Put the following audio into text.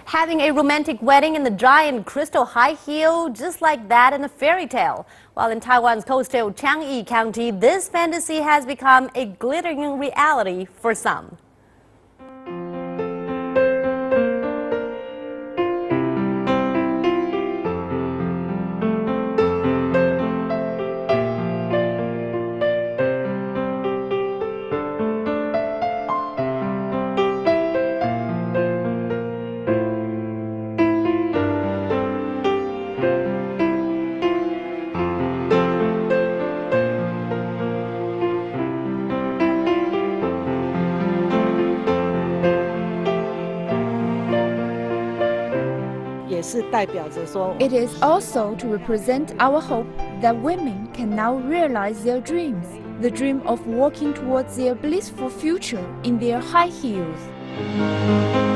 Having a romantic wedding in the giant crystal high heel, just like that in a fairy tale. While in Taiwan's coastal Chang'e County, this fantasy has become a glittering reality for some. It is also to represent our hope that women can now realize their dreams, the dream of walking towards their blissful future in their high heels.